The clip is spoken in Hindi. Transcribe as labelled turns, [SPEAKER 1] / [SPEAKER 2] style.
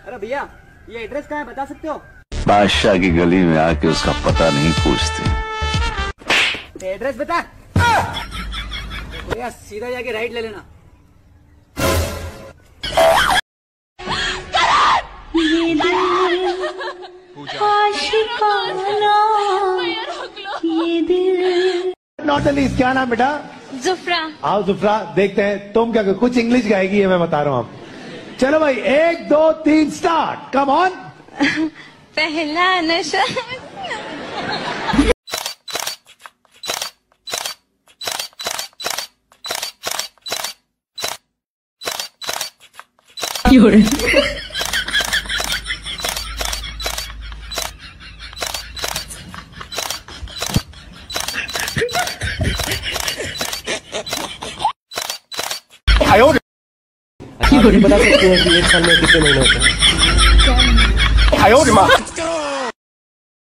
[SPEAKER 1] अरे भैया, ये एड्रेस कहाँ है, बता सकते हो?
[SPEAKER 2] बादशाह की गली में आके उसका पता नहीं पूछते।
[SPEAKER 1] एड्रेस बता। भैया सीधा जाके राइट ले लेना।
[SPEAKER 3] नॉटली, क्या नाम बेटा?
[SPEAKER 4] जुफ्रा।
[SPEAKER 3] आओ जुफ्रा, देखते हैं तुम क्या कुछ इंग्लिश गाएगी है, मैं बता रहा हूँ आप। चलो भाई, 1 2 3 स्टार्ट, कम ऑन।
[SPEAKER 4] पहला नशा।
[SPEAKER 5] बता सकते हैं कि 1 साल में कितने महीने होते हैं?